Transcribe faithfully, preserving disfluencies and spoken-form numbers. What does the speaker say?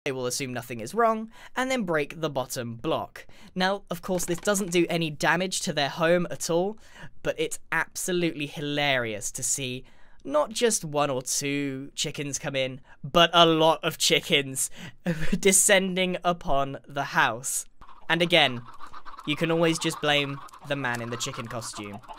They will assume nothing is wrong, and then break the bottom block. Now, of course, this doesn't do any damage to their home at all, but it's absolutely hilarious to see not just one or two chickens come in, but a lot of chickens descending upon the house. And again, you can always just blame the man in the chicken costume.